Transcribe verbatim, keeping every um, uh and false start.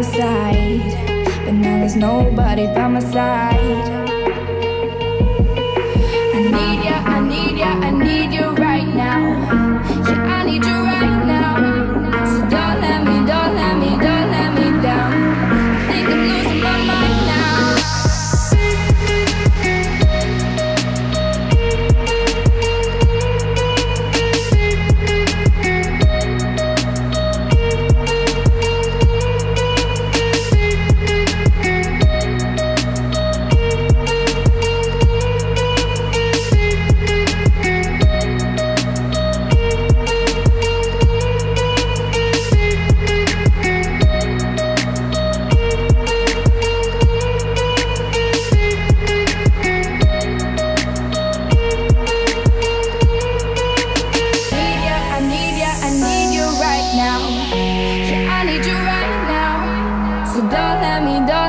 side, but now there's nobody by my side. I need ya, I need ya, I need you right now. Yeah, I need you right now. So don't let me, don't let me, don't let me down. I think I'm losing my mind now. So don't let me, don't